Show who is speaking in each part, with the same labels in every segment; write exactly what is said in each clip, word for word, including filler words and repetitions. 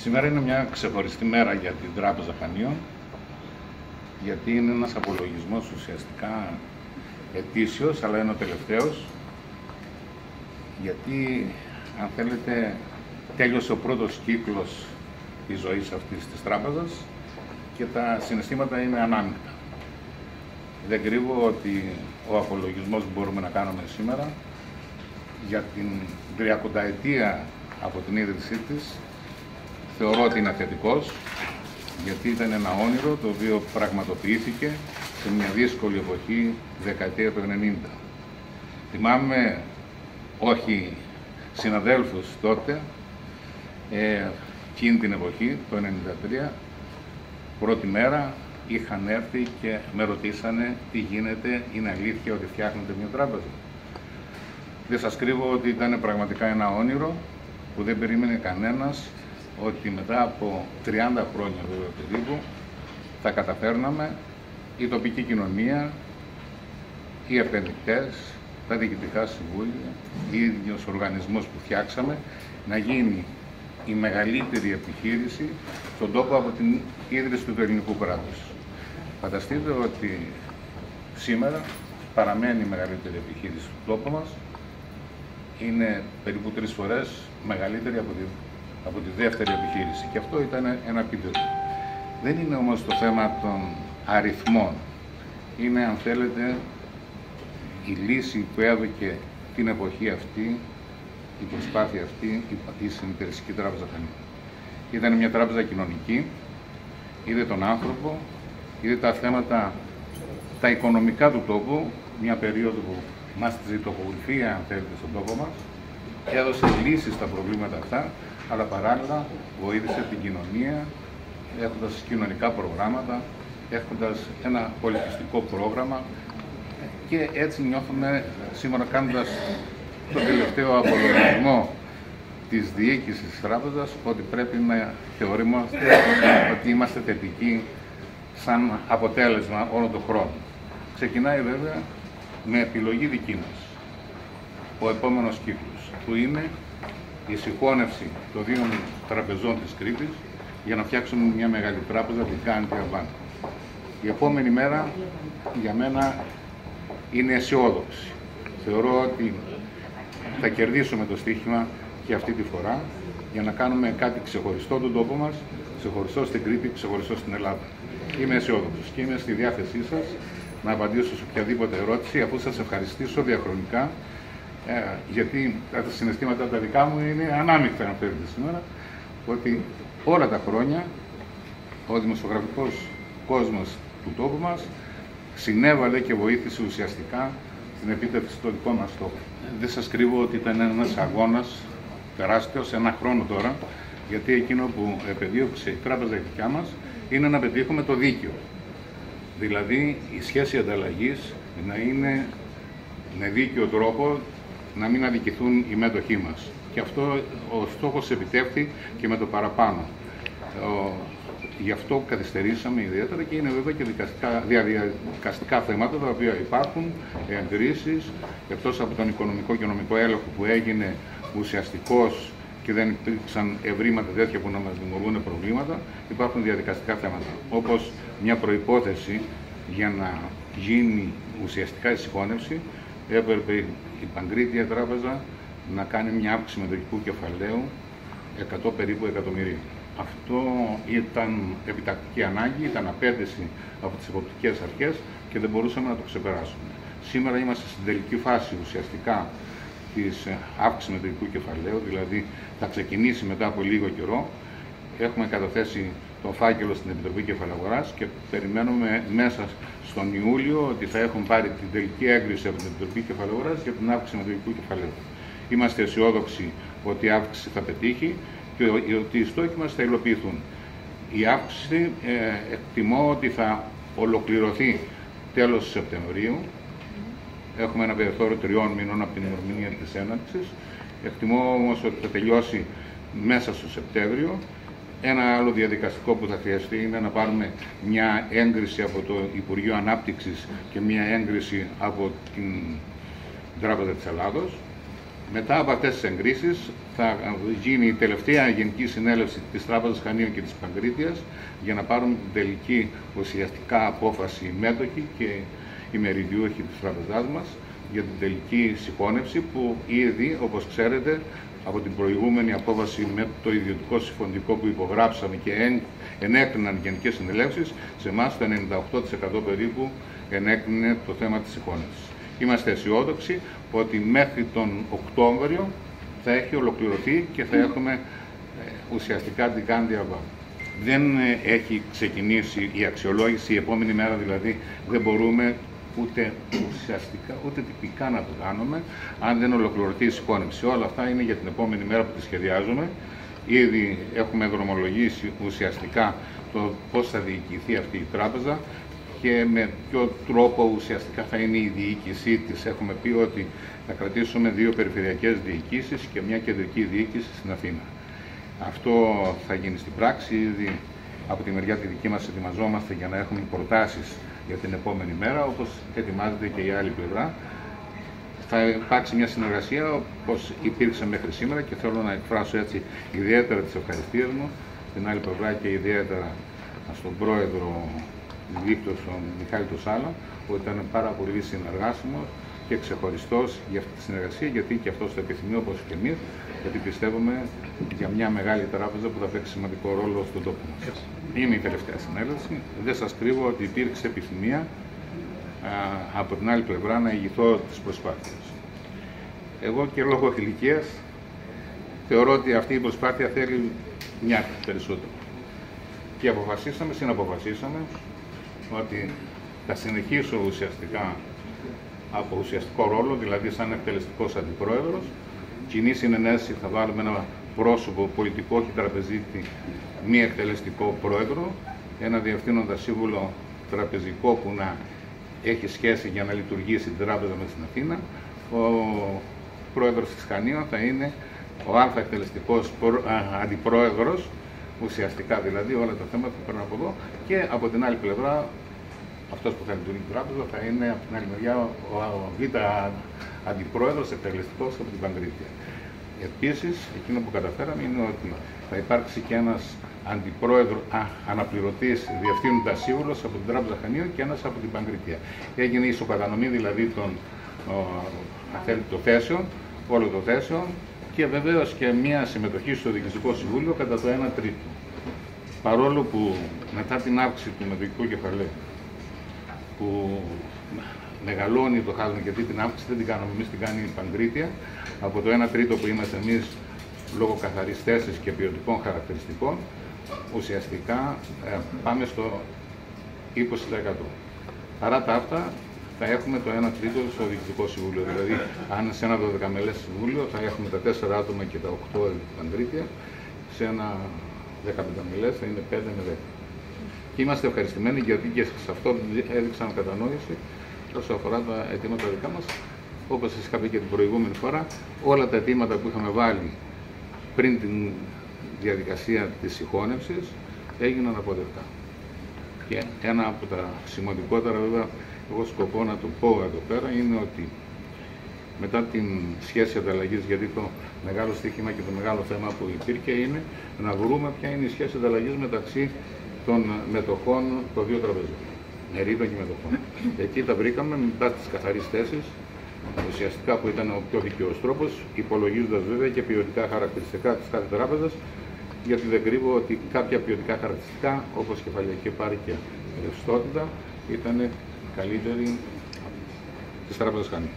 Speaker 1: Σήμερα είναι μια ξεχωριστή μέρα για την Τράπεζα Χανίων, γιατί είναι ένας απολογισμός ουσιαστικά ετήσιος, αλλά είναι ο τελευταίος, γιατί, αν θέλετε, τέλειωσε ο πρώτος κύκλος της ζωής αυτής της τράπεζας και τα συναισθήματα είναι ανάμεικτα. Δεν κρύβω ότι ο απολογισμός που μπορούμε να κάνουμε σήμερα για την τριακονταετία από την ίδρυσή της θεωρώ ότι είναι θετικός, γιατί ήταν ένα όνειρο το οποίο πραγματοποιήθηκε σε μια δύσκολη εποχή, δεκαετία του ενενήντα. Θυμάμαι, όχι συναδέλφους τότε, ε, εκείνη την εποχή, το ενενήντα τρία, πρώτη μέρα είχαν έρθει και με ρωτήσανε τι γίνεται, είναι αλήθεια ότι φτιάχνετε μια τράπεζα? Δεν σας κρύβω ότι ήταν πραγματικά ένα όνειρο που δεν περίμενε κανένας ότι μετά από τριάντα χρόνια βέβαια περίπου θα καταφέρναμε η τοπική κοινωνία, οι επενδυτές, τα διοικητικά συμβούλια, ο ίδιος οργανισμός που φτιάξαμε να γίνει η μεγαλύτερη επιχείρηση στον τόπο από την ίδρυση του ελληνικού κράτους. Φανταστείτε ότι σήμερα παραμένει η μεγαλύτερη επιχείρηση του τόπου μας, είναι περίπου τρεις φορές μεγαλύτερη από τη, από τη δεύτερη επιχείρηση και αυτό ήταν ένα επίτευγμα. Δεν είναι όμως το θέμα των αριθμών, είναι, αν θέλετε, η λύση που έδωκε την εποχή αυτή, η προσπάθεια αυτή, η Συνεταιριστική Τράπεζα Χανίων. Ήταν μια τράπεζα κοινωνική, είδε τον άνθρωπο, είδε τα θέματα, τα οικονομικά του τόπου, μια περίοδο που μας ζητοκολουθία, αν θέλετε, στον τόπο μας, έδωσε λύσεις στα προβλήματα αυτά, αλλά παράλληλα βοήθησε την κοινωνία, έχοντας κοινωνικά προγράμματα, έχοντας ένα πολιτιστικό πρόγραμμα και έτσι νιώθουμε σήμερα, κάνοντας το τελευταίο απολογισμό της διοίκησης της τράπεζας, ότι πρέπει να θεωρούμαστε ότι είμαστε θετικοί σαν αποτέλεσμα όλο τον χρόνο. Ξεκινάει βέβαια με επιλογή δική μας ο επόμενος κύκλος, που είναι η συγχώνευση των δύο τραπεζών της Κρήτης για να φτιάξουμε μια μεγάλη τράπεζα, την Κάντι Αβάν. Η επόμενη μέρα για μένα είναι αισιόδοξη. Θεωρώ ότι θα κερδίσουμε το στοίχημα και αυτή τη φορά για να κάνουμε κάτι ξεχωριστό τον τόπο μας, ξεχωριστό στην Κρήτη, ξεχωριστό στην Ελλάδα. Είμαι αισιόδοξος και είμαι στη διάθεσή σας να απαντήσω σε οποιαδήποτε ερώτηση, αφού σας ευχαριστήσω διαχρονικά, ε, γιατί τα συναισθήματα τα δικά μου είναι ανάμεικτα, αν θέλετε, σήμερα, ότι όλα τα χρόνια ο δημοσιογραφικός κόσμος του τόπου μας συνέβαλε και βοήθησε ουσιαστικά στην επίτευξη των δικών μας στόχων. Δεν σας κρύβω ότι ήταν ένας αγώνας τεράστιος, ένα χρόνο τώρα, γιατί εκείνο που επεδίωξε η τράπεζα δικιά μας είναι να πετύχουμε το δίκαιο. Δηλαδή η σχέση ανταλλαγής να είναι με δίκαιο τρόπο, να μην αδικηθούν οι μέτοχοί μας. Και αυτό ο στόχος επιτεύχθη και με το παραπάνω. Ο, γι' αυτό καθυστερήσαμε ιδιαίτερα και είναι βέβαια και δικαστικά, διαδικαστικά θέματα τα οποία υπάρχουν, εγκρίσεις, εκτός από τον οικονομικό και νομικό έλεγχο που έγινε ουσιαστικός και δεν υπήρξαν ευρήματα τέτοια που να μας δημιουργούν προβλήματα, υπάρχουν διαδικαστικά θέματα. Όπως μια προϋπόθεση για να γίνει ουσιαστικά η συγχώνευση, έπρεπε η Παγκρίτια Τράπεζα να κάνει μια αύξηση μετοχικού κεφαλαίου εκατό περίπου εκατομμυρίων. Αυτό ήταν επιτακτική ανάγκη, ήταν απέτηση από τις εποπτικές αρχές και δεν μπορούσαμε να το ξεπεράσουμε. Σήμερα είμαστε στην τελική φάση ουσιαστικά της αύξησης μετοχικού κεφαλαίου, δηλαδή θα ξεκινήσει μετά από λίγο καιρό. Έχουμε καταθέσει το φάκελο στην Επιτροπή Κεφαλαγοράς και περιμένουμε μέσα στον Ιούλιο ότι θα έχουν πάρει την τελική έγκριση από την Επιτροπή Κεφαλαγοράς για την αύξηση μετοχικού κεφαλαίου. Είμαστε αισιόδοξοι ότι η αύξηση θα πετύχει και ότι οι στόχοι μας θα υλοποιηθούν. Η αύξηση ε, εκτιμώ ότι θα ολοκληρωθεί τέλος Σεπτεμβρίου. Έχουμε ένα περιθώριο τριών μηνών από την ημερομηνία της έναρξης. Εκτιμώ όμως ότι θα τελειώσει μέσα στο Σεπτέμβριο. Ένα άλλο διαδικαστικό που θα χρειαστεί είναι να πάρουμε μια έγκριση από το Υπουργείο Ανάπτυξης και μια έγκριση από την Τράπεζα της Ελλάδος. Μετά από αυτές τις εγκρίσεις θα γίνει η τελευταία Γενική Συνέλευση της Τράπεζας Χανίων και της Παγκρίτειας για να πάρουν την τελική ουσιαστικά απόφαση οι μέτοχοι και οι μεριδιούχοι της τράπεζάς μας για την τελική συγχώνευση, που ήδη, όπως ξέρετε, από την προηγούμενη απόφαση με το ιδιωτικό συμφωνητικό που υπογράψαμε και ενέκριναν γενικές συνελεύσεις, σε εμάς το ενενήντα οκτώ τοις εκατό περίπου ενέκρινε το θέμα της συγχώνευσης. Είμαστε αισιόδοξοι ότι μέχρι τον Οκτώβριο θα έχει ολοκληρωθεί και θα έχουμε ουσιαστικά την Κάνδια Β. Δεν έχει ξεκινήσει η αξιολόγηση, η επόμενη μέρα δηλαδή δεν μπορούμε ούτε ουσιαστικά, ούτε τυπικά να το κάνουμε, αν δεν ολοκληρωθεί η συγχώνευση. Όλα αυτά είναι για την επόμενη μέρα που τη σχεδιάζουμε. Ήδη έχουμε δρομολογήσει ουσιαστικά το πώς θα διοικηθεί αυτή η τράπεζα και με ποιο τρόπο ουσιαστικά θα είναι η διοίκησή της. Έχουμε πει ότι θα κρατήσουμε δύο περιφερειακές διοικήσεις και μια κεντρική διοίκηση στην Αθήνα. Αυτό θα γίνει στην πράξη. Ήδη από τη μεριά τη δική μας ετοιμαζόμαστε για να έχουμε προτάσεις για την επόμενη μέρα, όπως ετοιμάζεται και η άλλη πλευρά. Θα υπάρξει μια συνεργασία όπως υπήρξε μέχρι σήμερα και θέλω να εκφράσω έτσι ιδιαίτερα τις ευχαριστίες μου στην άλλη πλευρά και ιδιαίτερα στον πρόεδρο Δίκτυος, τον Μιχάλη Τοσάλα, που ήταν πάρα πολύ συνεργάσιμος και ξεχωριστός για αυτή τη συνεργασία, γιατί και αυτός το επιθυμεί όπως και εμείς, γιατί πιστεύουμε για μια μεγάλη τράπεζα που θα παίξει σημαντικό ρόλο στον τόπο μας. Είναι η τελευταία συνέλευση. Δεν σας κρύβω ότι υπήρξε επιθυμία α, από την άλλη πλευρά να ηγηθώ τις προσπάθειες. Εγώ και λόγω ηλικίας θεωρώ ότι αυτή η προσπάθεια θέλει μια περισσότερο. Και αποφασίσαμε, συναποφασίσαμε ότι θα συνεχίσω ουσιαστικά από ουσιαστικό ρόλο, δηλαδή σαν εκτελεστικός αντιπρόεδρος. Κοινή συνενέση θα βάλουμε ένα πρόσωπο πολιτικό, όχι τραπεζίτη, μη εκτελεστικό πρόεδρο, ένα διευθύνοντα σύμβουλο τραπεζικό που να έχει σχέση για να λειτουργήσει την τράπεζα μέσα στην Αθήνα. Ο πρόεδρος της Χανίων θα είναι ο α εκτελεστικός αντιπρόεδρος, ουσιαστικά δηλαδή όλα τα θέματα που παίρνουν από εδώ, και από την άλλη πλευρά αυτός που θα λειτουργεί την τράπεζα θα είναι από την άλλη μεριά ο β αντιπρόεδρος εκτελεστικός από την Παγκρίτεια. Επίσης, εκείνο που καταφέραμε είναι ότι θα υπάρξει και ένας αντιπρόεδρο, α, αναπληρωτής διευθύνοντας σύμβουλος από την Τράπεζα Χανίων και ένας από την Παγκρίτεια. Έγινε η ισοκατανομή δηλαδή των το θέσεων, όλων των θέσεων, και βεβαίως και μια συμμετοχή στο Διοικητικό Συμβούλιο κατά το ένα τρίτο. Παρόλο που μετά την αύξηση του μετοχικού κεφαλαίου, που μεγαλώνει το χάσμα, γιατί την αύξηση δεν την κάνουμε εμείς, την κάνει η Παγκρίτεια, από το ένα τρίτο που είμαστε εμείς λόγω καθαρής θέσης και ποιοτικών χαρακτηριστικών, ουσιαστικά ε, πάμε στο είκοσι τοις εκατό. Παρά τα αυτά, θα έχουμε το ένα τρίτο στο Διοικητικό Συμβούλιο. Δηλαδή, αν σε ένα δωδεκαμελές συμβούλιο θα έχουμε τα τέσσερα άτομα και τα οκτώ Παγκρίτεια, σε ένα δεκαπενταμελές θα είναι πέντε με δέκα. Και είμαστε ευχαριστημένοι γιατί και σε αυτό έδειξαν κατανόηση όσο αφορά τα αιτήματα δικά μας. Όπως σας είχα πει και την προηγούμενη φορά, όλα τα αιτήματα που είχαμε βάλει πριν την διαδικασία της συγχώνευσης έγιναν αποδεκτά. Και ένα από τα σημαντικότερα, βέβαια, εγώ σκοπό να το πω εδώ πέρα, είναι ότι μετά την σχέση ανταλλαγής, γιατί το μεγάλο στοίχημα και το μεγάλο θέμα που υπήρχε είναι να βρούμε ποια είναι η σχέση ανταλλαγής μεταξύ των μετοχών των δύο τραπεζών, μερίδων και μετοχών. Εκεί τα βρήκαμε μετά τις καθαρείς θέσεις, ουσιαστικά που ήταν ο πιο δικαιός τρόπος, υπολογίζοντας βέβαια και ποιοτικά χαρακτηριστικά της κάθε τράπεζας, γιατί δεν κρύβω ότι κάποια ποιοτικά χαρακτηριστικά, όπως κεφαλαιακή πάρη και ρευστότητα, ήταν καλύτερη της Τράπεζας Χανίων.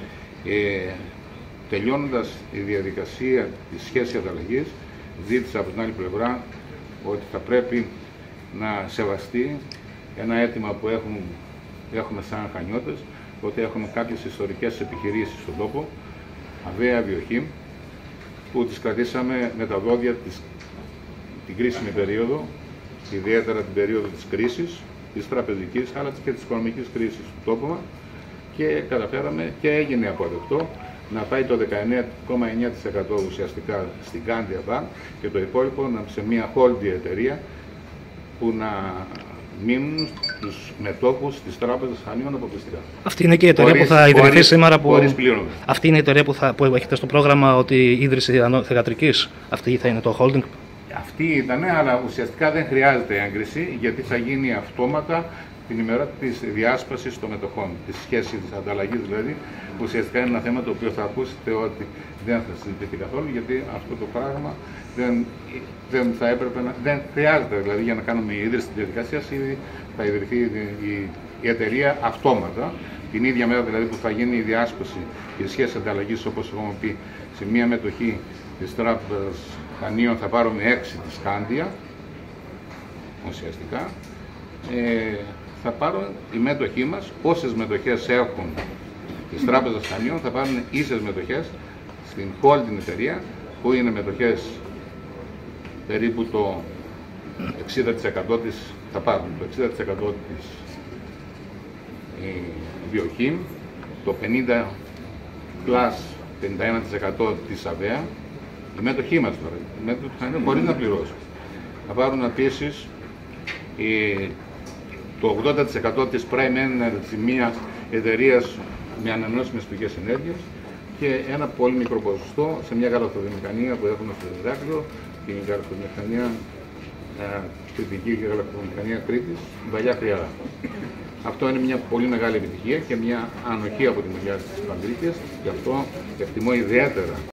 Speaker 1: Ε, τελειώνοντας η διαδικασία της σχέσης ανταλλαγής, ζήτησα από την άλλη πλευρά ότι θα πρέπει να σεβαστεί ένα αίτημα που έχουμε, έχουμε σαν Χανιώτες, ότι έχουμε κάποιες ιστορικές επιχειρήσεις στον τόπο, Αβαία, Βιοχήμ, που τις κρατήσαμε με τα δόντια της, την κρίσιμη περίοδο, ιδιαίτερα την περίοδο της κρίσης, της τραπεζικής αλλά και της οικονομικής κρίσης του τόπου μας, και καταφέραμε και έγινε αποδεκτό να πάει το δεκαεννέα κόμμα εννέα τοις εκατό ουσιαστικά στην Κάνδια Bank και το υπόλοιπο σε μια holding εταιρεία που να μείνουν τους μετόχους της Τράπεζας Χανίων αποκλειστικά.
Speaker 2: Αυτή είναι και η εταιρεία χωρίς, που θα ιδρυθεί χωρίς, σήμερα. Που...
Speaker 1: Χωρίς πλήρωμα.
Speaker 2: Αυτή είναι η εταιρεία που, θα, που έχετε στο πρόγραμμα, ότι η ίδρυση θηγατρικής. Αυτή θα είναι το holding.
Speaker 1: Αυτή ήταν, αλλά ουσιαστικά δεν χρειάζεται έγκριση, γιατί θα γίνει αυτόματα την ημέρα της διάσπασης των μετοχών, τη σχέση της ανταλλαγής δηλαδή. Ουσιαστικά είναι ένα θέμα το οποίο θα ακούσετε ότι δεν θα συζητηθεί καθόλου, γιατί αυτό το πράγμα δεν, δεν θα έπρεπε να, δεν χρειάζεται δηλαδή για να κάνουμε η ίδρυση της διαδικασίας, ήδη θα ιδρυθεί η, η εταιρεία αυτόματα. Την ίδια μέρα δηλαδή που θα γίνει η διάσπαση, η σχέση ανταλλαγής, όπως έχουμε πει, σε μία μετοχή της Τράπεζας Χανίων θα πάρουμε έξι της Σκάντια, ουσιαστικά. Ε, θα πάρουν οι μέτοχοί μας, όσες μετοχές έχουν της Τράπεζας Χανίων, θα πάρουν ίσες μετοχές στην holding εταιρεία, που είναι μετοχές περίπου το εξήντα τοις εκατό της, θα πάρουν το εξήντα τοις εκατό της η Βιοχήμ, το πενήντα πλας πενήντα ένα τοις εκατό της ΑΒΕΑ, οι μέτοχοί μας τώρα, οι μέτοχοι Χανίων μπορεί να πληρώσουν. Θα πάρουν επίσης η το ογδόντα τοις εκατό της Prime Energy, μια εταιρεία με ανανεώσιμες πηγές ενέργειας, και ένα πολύ μικρό ποσοστό σε μια γαλακτοβιομηχανία που έχουμε στο Ηράκλειο, την γαλακτοβιομηχανία Κρητική και γαλακτοβιομηχανία Κρήτης, η Παλιά Χρυάδα. Αυτό είναι μια πολύ μεγάλη επιτυχία και μια ανοχή από τη μεριά της Παντρίκης, γι' αυτό εκτιμώ ιδιαίτερα